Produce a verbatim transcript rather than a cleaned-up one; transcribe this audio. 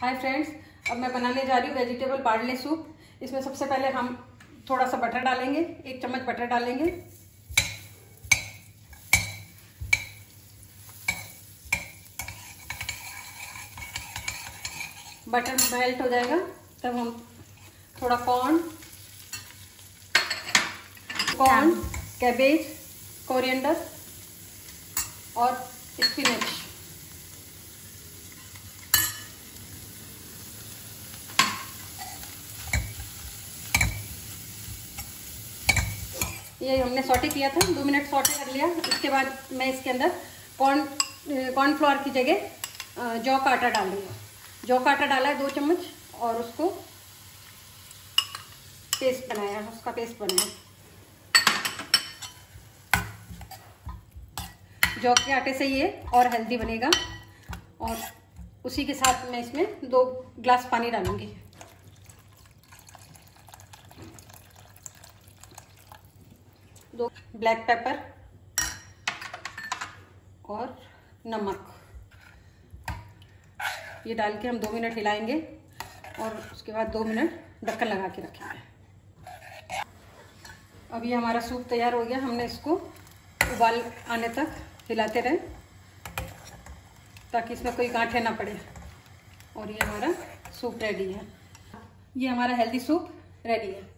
Hi friends, अब मैं बनाने जा रही हूँ वेजिटेबल पार्ले सूप। इसमें सबसे पहले हम थोड़ा सा बटर डालेंगे, एक चम्मच बटर डालेंगे। बटर मेल्ट हो जाएगा तब हम थोड़ा कॉर्न कॉर्न कैबेज, कोरिएंडर और स्पिनच ये हमने सॉटे किया था, दो मिनट सॉटे कर लिया। इसके बाद मैं इसके अंदर कॉर्न कॉर्नफ्लोर की जगह जौ का आटा डाल दूँगा। जौ का आटा डाला है दो चम्मच और उसको पेस्ट बनाया, उसका पेस्ट बनाया। जौ के आटे से ये और हेल्दी बनेगा। और उसी के साथ मैं इसमें दो ग्लास पानी डालूंगी। दो ब्लैक पेपर और नमक, ये डाल के हम दो मिनट हिलाएंगे और उसके बाद दो मिनट ढक्कन लगा के रखेंगे। अब ये हमारा सूप तैयार हो गया। हमने इसको उबाल आने तक हिलाते रहे ताकि इसमें कोई गांठें ना पड़े। और ये हमारा सूप रेडी है। ये हमारा हेल्दी सूप रेडी है।